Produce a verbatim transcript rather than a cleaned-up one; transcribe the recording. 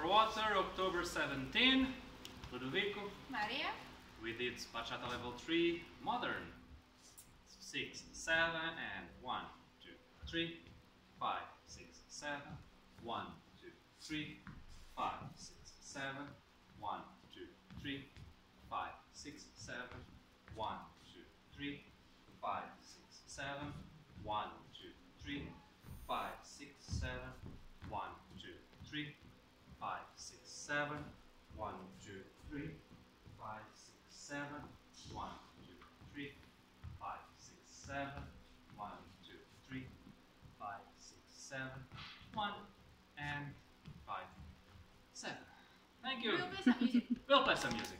water, October seventeenth. Ludovico. Mariya. We did Bachata level three, modern. Six, seven, and one, two, three, five, six, seven, one, two, three, five, six, seven, one, two, three, five, six, seven, one, two, three, five, six, seven, one, two, three, five, six, seven, one, two, three, five, six, seven, one, two, three, five, six, seven, one, two, three, five, six, seven, one, two, three, five, six, seven, one, and five, seven. Thank you. We'll play some music. We'll play some music.